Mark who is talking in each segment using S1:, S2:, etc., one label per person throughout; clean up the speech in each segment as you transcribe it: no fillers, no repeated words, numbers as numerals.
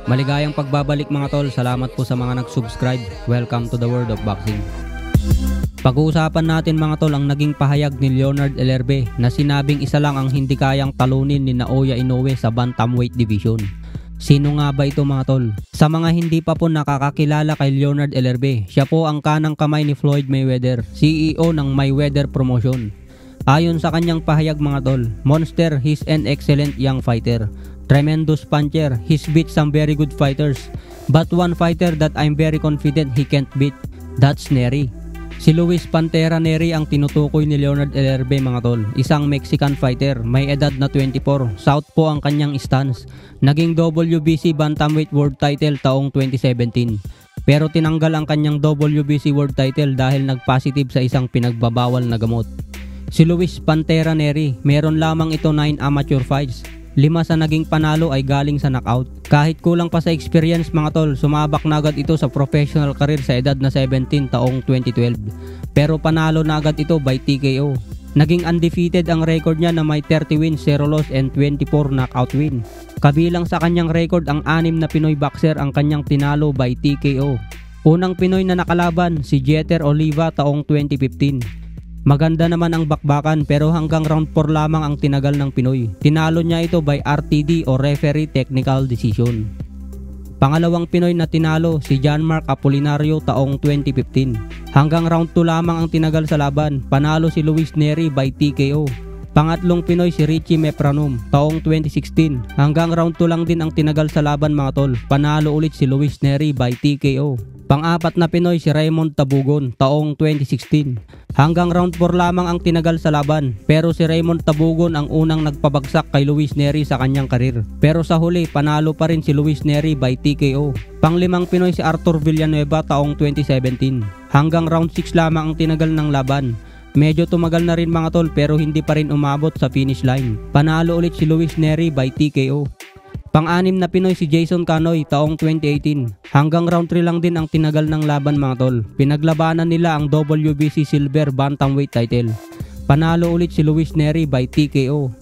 S1: Maligayang pagbabalik mga tol, salamat po sa mga nag-subscribe. Welcome to the world of boxing. Pag-uusapan natin mga tol ang naging pahayag ni Leonard Ellerbe na sinabing isa lang ang hindi kayang talunin ni Naoya Inoue sa bantamweight division. Sino nga ba ito mga tol? Sa mga hindi pa po nakakakilala kay Leonard Ellerbe, siya po ang kanang kamay ni Floyd Mayweather, CEO ng Mayweather Promotion. Ayon sa kanyang pahayag mga tol, Monster, he's an excellent young fighter. Tremendous puncher, he's beat some very good fighters. But one fighter that I'm very confident he can't beat, that's Nery. Si Luis Pantera Nery ang tinutukoy ni Leonard Ellerbe mga tol. Isang Mexican fighter, may edad na 24. Southpaw ang kanyang stance. Naging WBC Bantamweight World Title taong 2017. Pero tinanggal ang kanyang WBC World Title dahil nagpositive sa isang pinagbabawal na gamot. Si Luis Pantera Nery, meron lamang ito 9 amateur fights. 5 sa naging panalo ay galing sa knockout. Kahit kulang pa sa experience mga tol, sumabak na agad ito sa professional career sa edad na 17 taong 2012. Pero panalo na agad ito by TKO. Naging undefeated ang record niya na may 30 wins, 0 loss and 24 knockout win. Kabilang sa kanyang record ang 6 na Pinoy boxer ang kanyang tinalo by TKO. Unang Pinoy na nakalaban si Jeter Oliva taong 2015. Maganda naman ang bakbakan pero hanggang round 4 lamang ang tinagal ng Pinoy. Tinalo niya ito by RTD o Referee Technical Decision. Pangalawang Pinoy na tinalo si John Mark Apolinario taong 2015. Hanggang round 2 lamang ang tinagal sa laban. Panalo si Luis Nery by TKO. Pangatlong Pinoy si Richie Mepranum taong 2016. Hanggang round 2 lang din ang tinagal sa laban mga tol. Panalo ulit si Luis Nery by TKO. Pang-apat na Pinoy si Raymond Tabugon taong 2016. Hanggang round 4 lamang ang tinagal sa laban, pero si Raymond Tabugon ang unang nagpabagsak kay Luis Nery sa kanyang karir. Pero sa huli, panalo pa rin si Luis Nery by TKO. Pang-limang Pinoy si Arthur Villanueva taong 2017. Hanggang round 6 lamang ang tinagal ng laban. Medyo tumagal na rin mga tol pero hindi pa rin umabot sa finish line. Panalo ulit si Luis Nery by TKO. Pang-anim na Pinoy si Jason Canoy taong 2018. Hanggang round 3 lang din ang tinagal ng laban mga tol. Pinaglabanan nila ang WBC Silver Bantamweight title. Panalo ulit si Luis Nery by TKO.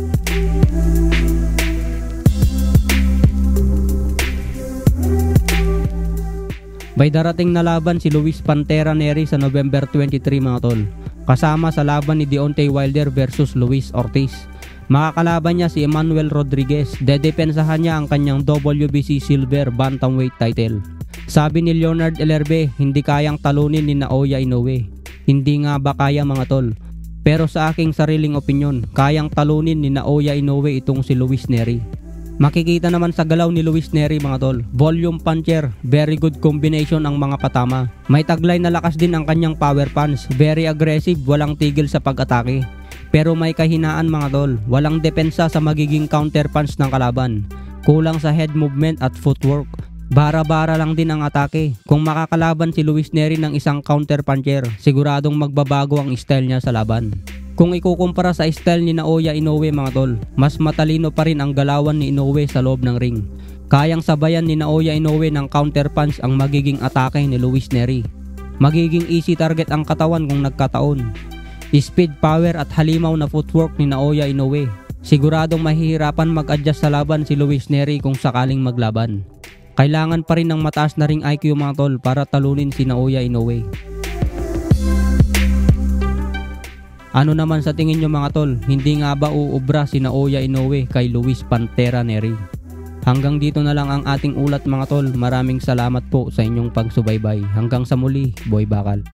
S1: May darating na laban si Luis Pantera Nery sa November 23 mga tol. Kasama sa laban ni Deontay Wilder versus Luis Ortiz. Makakalaban niya si Emmanuel Rodriguez. Dedepensahan niya ang kanyang WBC Silver Bantamweight title. Sabi ni Leonard Ellerbe, hindi kayang talunin ni Naoya Inoue. Hindi nga ba kaya mga tol? Pero sa aking sariling opinyon, kayang talunin ni Naoya Inoue itong si Luis Nery. Makikita naman sa galaw ni Luis Nery mga tol. Volume puncher, very good combination ang mga patama. May taglay na lakas din ang kanyang power punch. Very aggressive, walang tigil sa pag-atake. Pero may kahinaan mga tol, walang depensa sa magiging counter punch ng kalaban. Kulang sa head movement at footwork. Bara-bara lang din ang atake. Kung makakalaban si Luis Nery ng isang counter puncher, siguradong magbabago ang style niya sa laban. Kung ikukumpara sa style ni Naoya Inoue mga tol, mas matalino pa rin ang galawan ni Inoue sa loob ng ring. Kayang sabayan ni Naoya Inoue ng counter punch ang magiging atake ni Luis Nery. Magiging easy target ang katawan kung nagkataon. Speed, power at halimaw na footwork ni Naoya Inoue. Siguradong mahihirapan mag-adjust sa laban si Luis Nery kung sakaling maglaban. Kailangan pa rin ng mataas na ring IQ mga tol para talunin si Naoya Inoue. Ano naman sa tingin nyo mga tol? Hindi nga ba uubra si Naoya Inoue kay Luis Pantera Nery? Hanggang dito na lang ang ating ulat mga tol. Maraming salamat po sa inyong pagsubaybay. Hanggang sa muli, Boy Bakal.